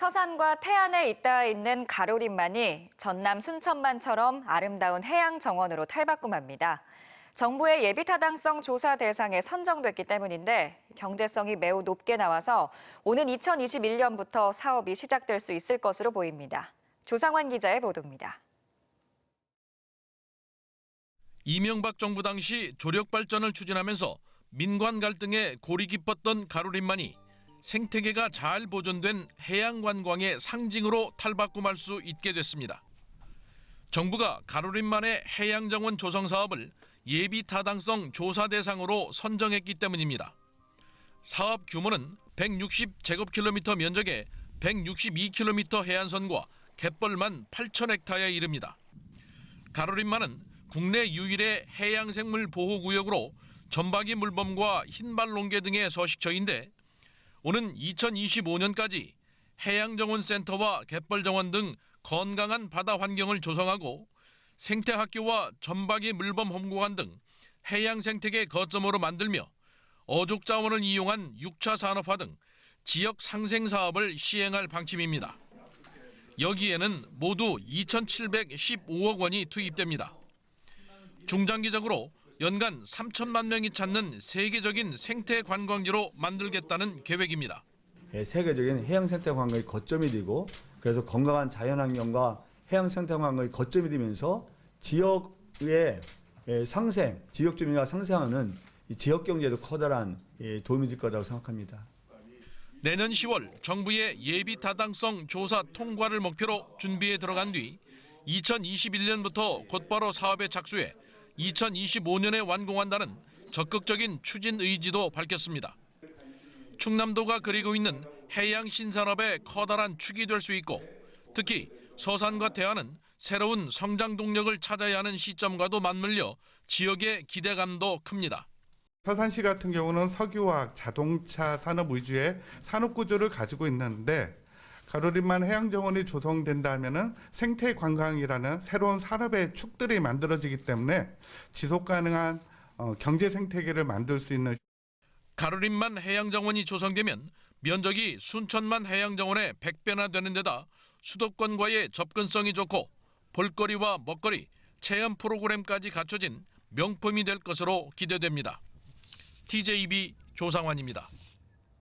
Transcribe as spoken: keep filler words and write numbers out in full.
서산과 태안에 잇닿아 있는 가로림만이 전남 순천만처럼 아름다운 해양 정원으로 탈바꿈합니다. 정부의 예비 타당성 조사 대상에 선정됐기 때문인데 경제성이 매우 높게 나와서 오는 이천이십일 년부터 사업이 시작될 수 있을 것으로 보입니다. 조상환 기자의 보도입니다. 이명박 정부 당시 조력 발전을 추진하면서 민관 갈등에 골이 깊었던 가로림만이 생태계가 잘 보존된 해양 관광의 상징으로 탈바꿈할 수 있게 됐습니다. 정부가 가로림만의 해양 정원 조성 사업을 예비 타당성 조사 대상으로 선정했기 때문입니다. 사업 규모는 백육십 제곱킬로미터 면적에 백육십이 킬로미터 해안선과 갯벌만 팔천 헥타르에 이릅니다. 가로림만은 국내 유일의 해양생물 보호구역으로 점박이 물범과 흰발롱개 등의 서식처인데 오는 이천이십오 년까지 해양정원센터와 갯벌정원 등 건강한 바다 환경을 조성하고 생태학교와 점박이 물범 홈구간 등 해양생태계 거점으로 만들며 어족자원을 이용한 육 차 산업화 등 지역 상생 사업을 시행할 방침입니다. 여기에는 모두 이천칠백십오억 원이 투입됩니다. 중장기적으로 연간 삼천만 명이 찾는 세계적인 생태 관광지로 만들겠다는 계획입니다. 세계적인 해양 생태 관광의 거점이 되고 그래서 건강한 자연환경과 해양 생태 관광의 거점이 되면서 지역의 상생, 지역 주민과 상생하는 지역 경제에도 커다란 도움이 될 거라고 생각합니다. 내년 시월 정부의 예비 타당성 조사 통과를 목표로 준비에 들어간 뒤 이천이십일 년부터 곧바로 사업에 착수해 이천이십오 년에 완공한다는 적극적인 추진 의지도 밝혔습니다. 충남도가 그리고 있는 해양 신산업의 커다란 축이 될 수 있고 특히 서산과 태안은 새로운 성장 동력을 찾아야 하는 시점과도 맞물려 지역의 기대감도 큽니다. 서산시 같은 경우는 석유화학, 자동차 산업 위주의 산업 구조를 가지고 있는데 가로림만 해양정원이 조성된다면 생태 관광이라는 새로운 산업의 축들이 만들어지기 때문에 지속 가능한 경제 생태계를 만들 수 있는 가로림만 해양정원이 조성되면 면적이 순천만 해양정원의 백 배나 되는 데다 수도권과의 접근성이 좋고 볼거리와 먹거리, 체험 프로그램까지 갖춰진 명품이 될 것으로 기대됩니다. 티제이비 조상환입니다.